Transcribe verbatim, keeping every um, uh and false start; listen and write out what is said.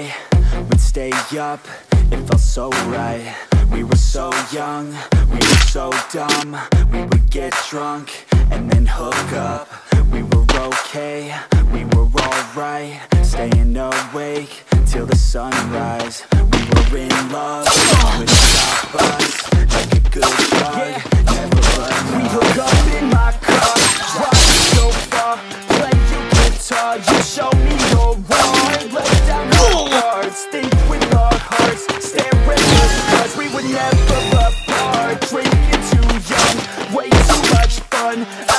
day, we'd stay up, it felt so right. We were so young, we were so dumb. We would get drunk and then hook up. We were okay, we were alright, staying awake till the sunrise. We were in love, wouldn't stop us, like a good drug, never let up. We hook up in my car, driving so far, play your guitar, you show me your wrong. Lay down our cards, think with our hearts, stare at the stars, we were never apart. Drinking too young, way too much fun.